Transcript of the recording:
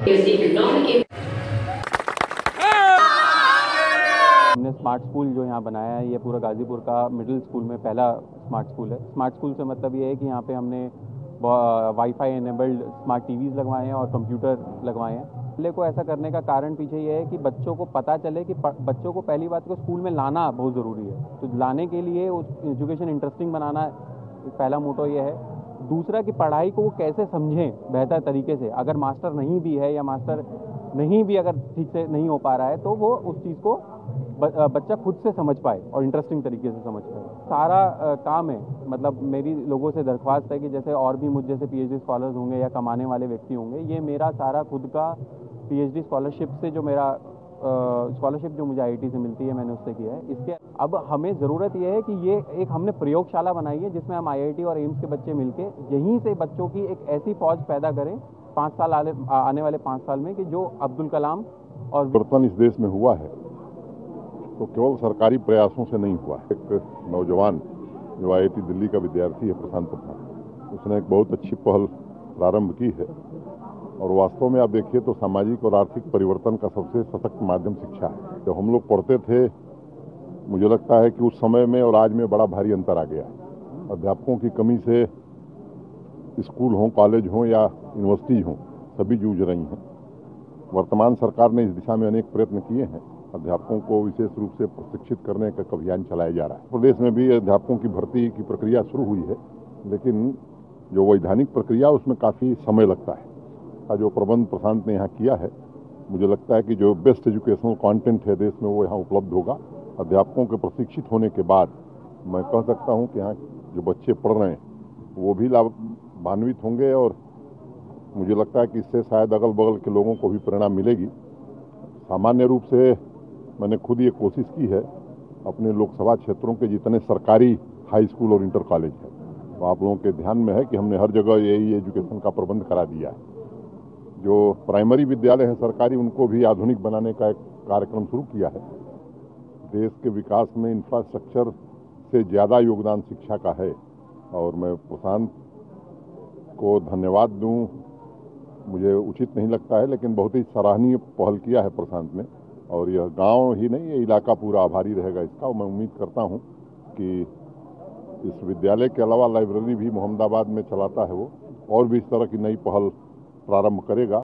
हमने smart school जो यहाँ बनाया है, ये पूरा गाज़ीपुर का मिडिल स्कूल में पहला स्मार्ट स्कूल है। स्मार्ट स्कूल से मतलब ये है कि यहाँ पे हमने वाईफाई एनेबल्ड स्मार्ट टीवीज़ लगवाए हैं और कंप्यूटर लगवाए हैं। पहले को ऐसा करने का कारण पीछे ये है कि बच्चों को पता चले कि बच्चों को पहली बात को स्कूल में लाना बहुत ज़रूरी है। तो लाने के लिए उस एजुकेशन इंटरेस्टिंग बनाना पहला मोटो ये है। दूसरा कि पढ़ाई को वो कैसे समझें बेहतर तरीके से। अगर मास्टर नहीं भी है या मास्टर नहीं भी अगर ठीक से नहीं हो पा रहा है तो वो उस चीज़ को बच्चा खुद से समझ पाए और इंटरेस्टिंग तरीके से समझ पाए। सारा काम है, मतलब मेरी लोगों से दरख्वास्त है कि जैसे और भी मुझ जैसे पीएचडी स्कॉलर्स होंगे या कमाने वाले व्यक्ति होंगे, ये मेरा सारा खुद का पीएचडी स्कॉलरशिप से जो मेरा स्कॉलरशिप जो मुझे आईआईटी से मिलती है मैंने उससे किया है। इसके अब हमें ज़रूरत ये है कि ये एक हमने प्रयोगशाला बनाई है जिसमें हम आईआईटी और एम्स के बच्चे मिलके यहीं से बच्चों की एक ऐसी फौज पैदा करें 5 साल आने वाले 5 साल में कि जो अब्दुल कलाम और परिवर्तन इस देश में हुआ है तो केवल सरकारी प्रयासों से नहीं हुआ। एक नौजवान जो आईआईटी दिल्ली का विद्यार्थी है प्रशांत प्रधान, उसने एक बहुत अच्छी पहल प्रारंभ की है और वास्तव में आप देखिए तो सामाजिक और आर्थिक परिवर्तन का सबसे सशक्त माध्यम शिक्षा है। जब हम लोग पढ़ते थे मुझे लगता है कि उस समय में और आज में बड़ा भारी अंतर आ गया है। अध्यापकों की कमी से स्कूल हों, कॉलेज हों या यूनिवर्सिटी हों, सभी जूझ रही हैं। वर्तमान सरकार ने इस दिशा में अनेक प्रयत्न किए हैं। अध्यापकों को विशेष रूप से प्रशिक्षित करने का अभियान चलाया जा रहा है। प्रदेश में भी अध्यापकों की भर्ती की प्रक्रिया शुरू हुई है, लेकिन जो वैधानिक प्रक्रिया उसमें काफ़ी समय लगता है। जो प्रबंध प्रशांत ने यहाँ किया है, मुझे लगता है कि जो बेस्ट एजुकेशनल कंटेंट है देश में वो यहाँ उपलब्ध होगा। अध्यापकों के प्रशिक्षित होने के बाद मैं कह सकता हूँ कि यहाँ जो बच्चे पढ़ रहे हैं वो भी लाभान्वित होंगे और मुझे लगता है कि इससे शायद अगल बगल के लोगों को भी प्रेरणा मिलेगी। सामान्य रूप से मैंने खुद ये कोशिश की है, अपने लोकसभा क्षेत्रों के जितने सरकारी हाई स्कूल और इंटर कॉलेज है तो आप लोगों के ध्यान में है कि हमने हर जगह यही एजुकेशन का प्रबंध करा दिया है। जो प्राइमरी विद्यालय हैं सरकारी, उनको भी आधुनिक बनाने का एक कार्यक्रम शुरू किया है। देश के विकास में इंफ्रास्ट्रक्चर से ज़्यादा योगदान शिक्षा का है और मैं प्रशांत को धन्यवाद दूं, मुझे उचित नहीं लगता है, लेकिन बहुत ही सराहनीय पहल किया है प्रशांत ने और यह गांव ही नहीं, ये इलाका पूरा आभारी रहेगा इसका। और मैं उम्मीद करता हूं कि इस विद्यालय के अलावा लाइब्रेरी भी मोहम्मदाबाद में चलाता है वो, और भी इस तरह की नई पहल प्रारंभ करेगा।